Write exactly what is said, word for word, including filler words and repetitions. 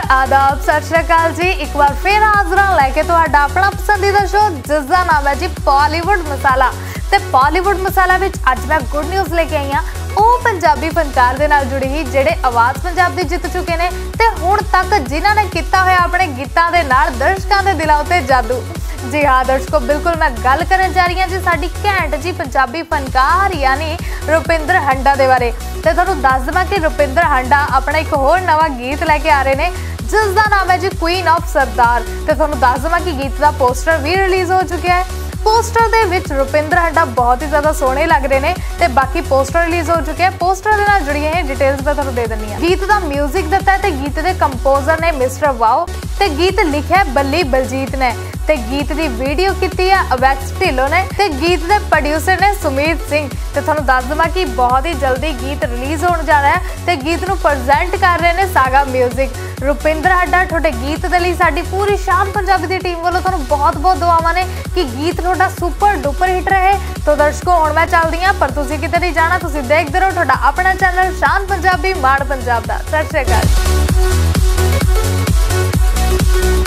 आदाब सत श्री अकाल जी। एक बार फिर हाजिर हां लैके तुहाडा अपना पसंदीदा शो जिसका नाम है जी बॉलीवुड मसाला। ते बॉलीवुड मसाला विच अज मैं गुड न्यूज़ लेके आई हां ਉਹ पंजाबी फनकार दे नाल जुड़ी ही ਜਿਹੜੇ आवाज़ पंजाब दी जित चुके ने ते हुण तक जिन्हां ने कीता होया अपने गीतां दे नाल दर्शकां दे दिलां उत्ते जादू। जी हाँ दर्शकों, बिल्कुल मैं गल करन जा रही हां जी साडी घैंट जी पंजाबी फनकार यानी रुपिंदर हंडा दे बारे। ते तुहानूं दस दवां कि रुपिंदर हंडा अपना एक होर नवां गीत लैके आ रहे ने जिसका नाम है जी क्वीन ऑफ सरदार। ते तुहानूं दस दवां कि गीत का पोस्टर भी रिलीज़ हो चुका है। पोस्टर दे विच रुपिंदर हंडा बहुत ही ज़्यादा सोहणे लग रहे हैं ते बाकी पोस्टर रिलीज़ हो चुके हैं। पोस्टर दे नाल जुड़ियां ही डिटेल्स मैं तुहानूं दे दिंदी हां। गीत का म्यूजिक दिता है ते गीत के कंपोजर ने मिस्टर वाओ ते गीत लिखिया है बल्ली बलजीत ने ते गीत की वीडियो की है अवैक्स ढिल्लों ने ते गीत के प्रोड्यूसर ने सुमीत सिंह। ते तुहानूं दस दवां कि बहुत ही जल्दी गीत रिलीज़ होने जा रहा है ते गीत नूं प्रजेंट कर रहे हैं सागा म्यूजिक। रुपिंदर हंडा तुहाडे गीत दे लई साडी पूरी शान पंजाबी दी टीम वालों तुहानूं बहुत बहुत दुआवां ने कि गीत तुहाडा सुपर डुपर हिट रहे। तो दर्शकों हुण मैं चलदी हां पर तुसीं किते नहीं जाना, तुसीं देखदे रहो तुहाडा अपना चैनल शान पंजाबी माड़ पंजाब दा। सत श्री अकाल।